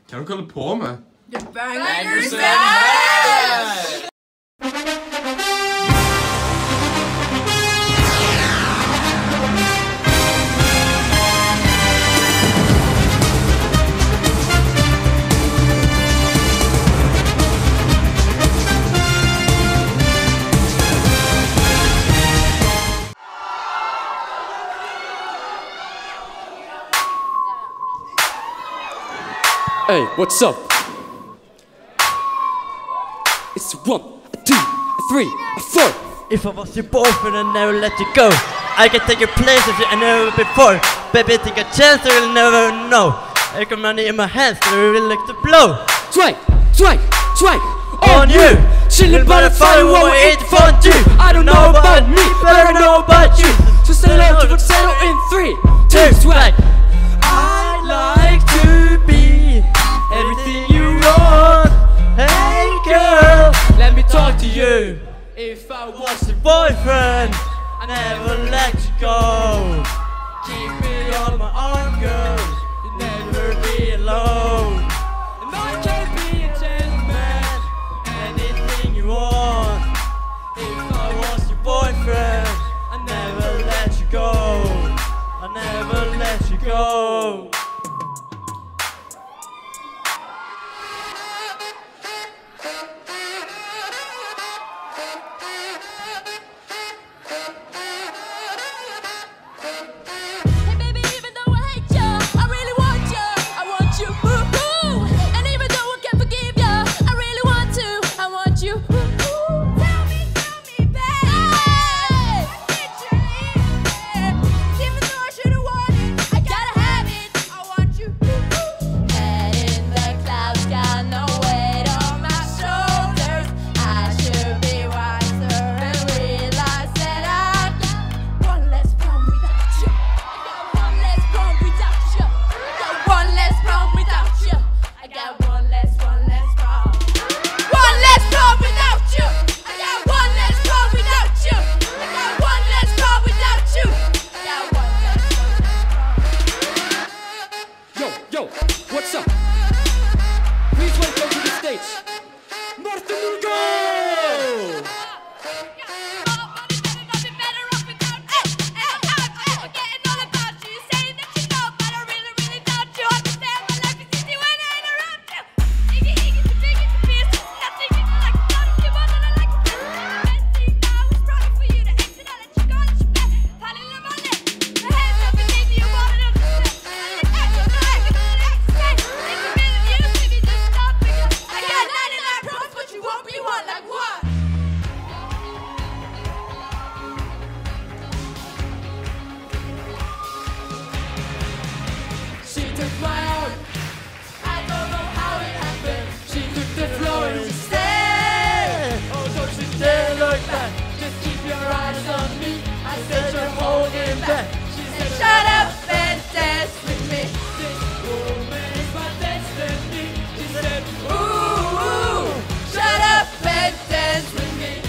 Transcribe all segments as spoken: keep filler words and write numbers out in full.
Hva er det du holder på med? The Bangers and Heads! Hey, what's up? It's one, two, three, four. If I was your boyfriend, I'd never let you go. I can take your place if you never before. Baby, take a chance, I will never know. I got money in my hands, I really like to blow. Strike, strike, strike On you! Chillin' by the fire while we eat fondue. I don't know about me, but I know about you. So settle out to settle in three, two, strike. I like to be everything you want. Hey girl, let me talk to you. If I was your boyfriend, I'd never let you go. Keep me on my arm, girl. You'll never be alone. And I can be a gentleman, anything you want. If I was your boyfriend, I'd never let you go. I'd never let you go. What's up? Please welcome to the stage, Martin Nurgo! Shut up and dance with me. This woman is my destiny. She said, ooh, ooh, shut up and dance with me.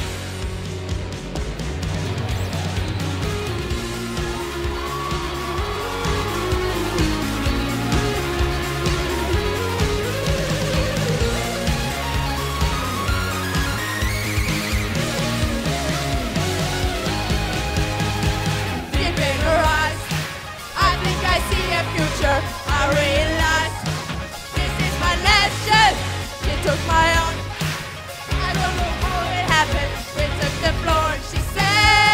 Deep in her eyes, I think I see a future. I realize this is my last chance. She took my own. I don't know how it happened. We took the floor and she said,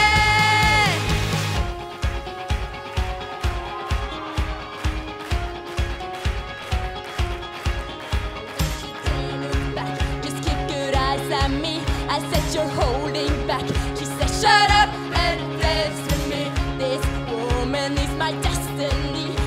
just keep good eyes on me. I said you're holding back. She said shut up and dance with me. This woman is my destiny.